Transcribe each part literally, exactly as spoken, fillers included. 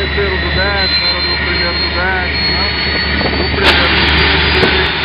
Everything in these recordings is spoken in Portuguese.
terceiro do décimo, era do primeiro do décimo, né? O primeiro do décimo.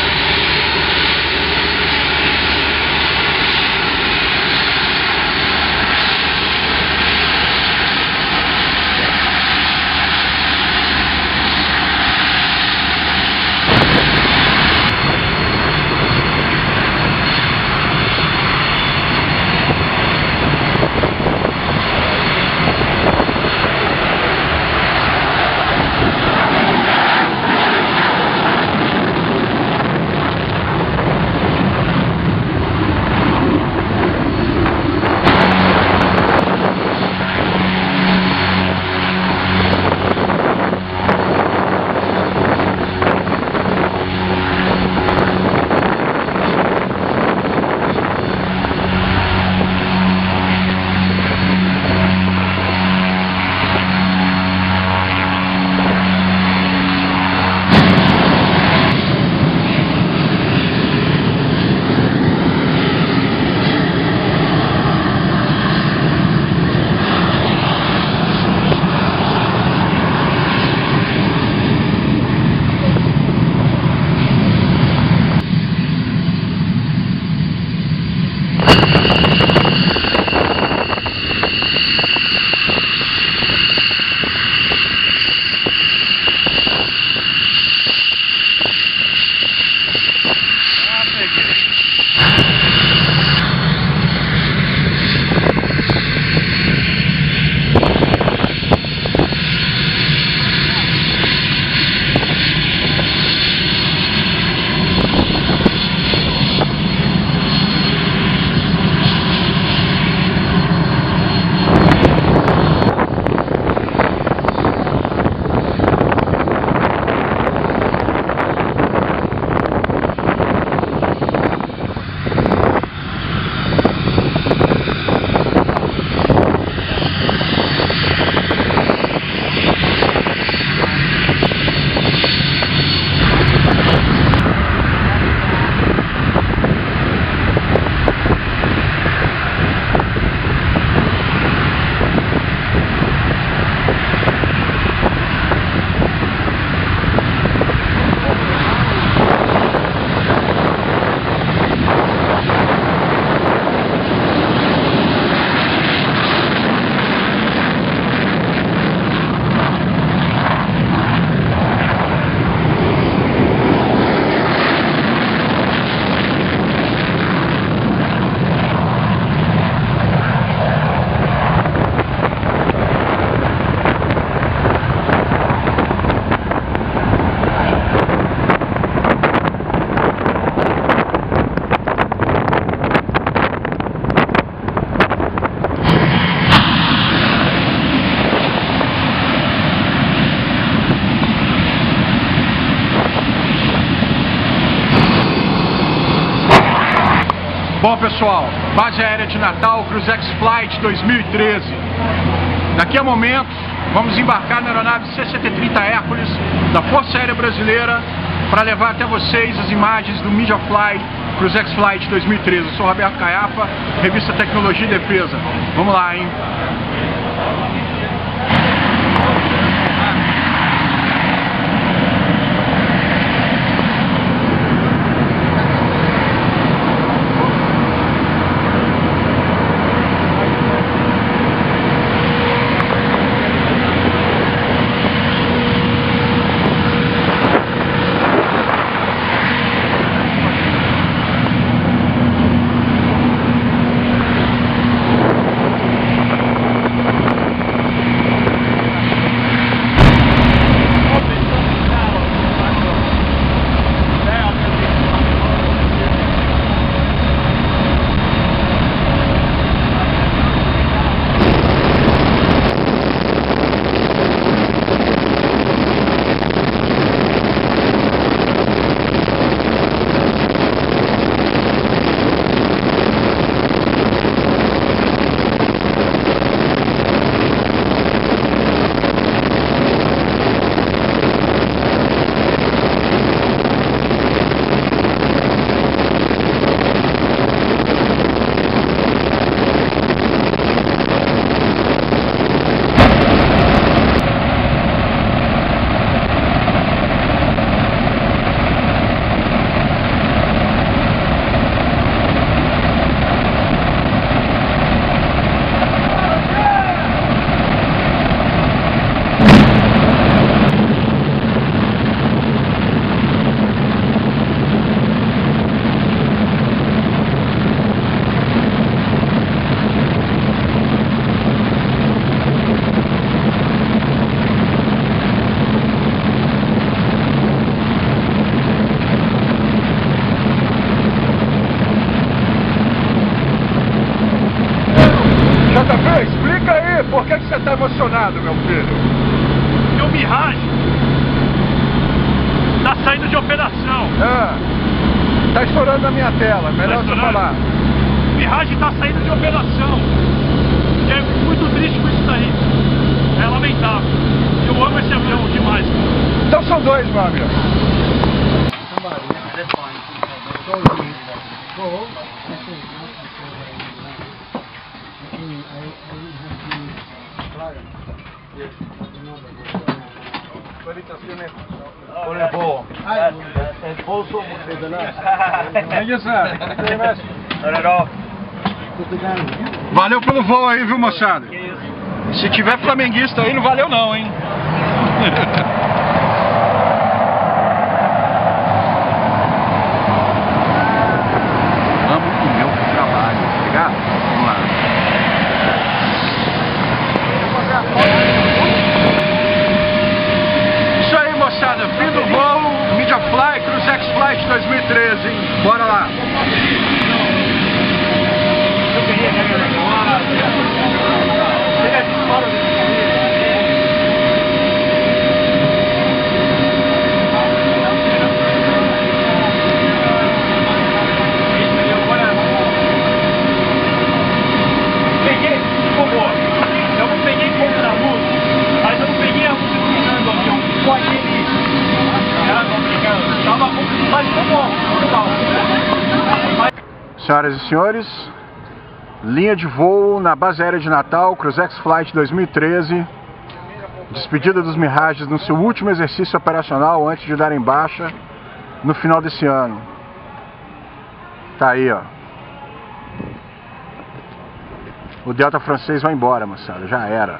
Bom, pessoal, base aérea de Natal, Cruzex Flight dois mil e treze. Daqui a momentos, vamos embarcar na aeronave C C T trinta Hércules da Força Aérea Brasileira para levar até vocês as imagens do MediaFly Cruzex Flight dois mil e treze. Eu sou Roberto Caiafa, revista Tecnologia e Defesa. Vamos lá, hein? moçada, meu filho? Que o Mirage tá saindo de operação. Ah, tá estourando na minha tela, melhor você falar. O Mirage tá saindo de operação. E é muito triste com isso daí. É lamentável. Eu amo esse avião demais. Então são dois, meu amigo. Valeu pelo voo aí, viu, moçada? Se tiver flamenguista aí, não valeu não, hein? Amo o meu trabalho, tá ligado? Vamos lá. Isso aí, moçada. Fim do voo, Mediafly, Cruzex Flight dois mil e treze, hein? Bora lá. Senhoras e senhores, linha de voo na base aérea de Natal, Cruzex Flight dois mil e treze. Despedida dos Mirages no seu último exercício operacional antes de darem baixa no final desse ano. Tá aí, ó. O Delta francês vai embora, moçada, já era.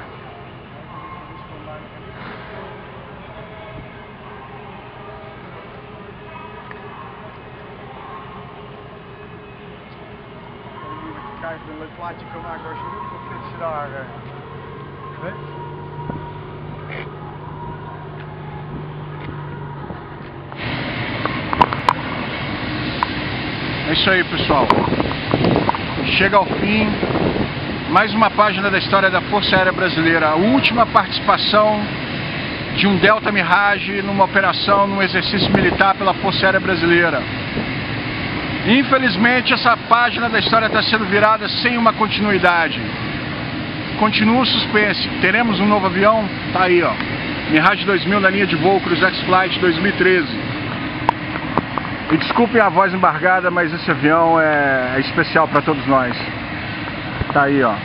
É isso aí, pessoal. Chega ao fim mais uma página da história da Força Aérea Brasileira. A última participação de um Delta Mirage numa operação, num exercício militar pela Força Aérea Brasileira. Infelizmente, essa página da história está sendo virada sem uma continuidade. Continua o suspense. Teremos um novo avião? Tá aí, ó. Mirage dois mil na linha de voo, Cruzex Flight dois mil e treze. E desculpem a voz embargada, mas esse avião é, é especial para todos nós. Tá aí, ó.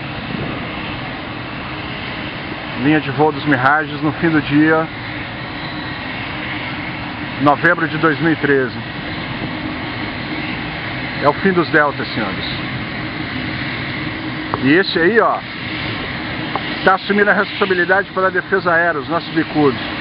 Linha de voo dos Mirages no fim do dia, novembro de dois mil e treze. É o fim dos Deltas, senhores. E esse aí, ó, tá assumindo a responsabilidade pela defesa aérea, os nossos bicudos.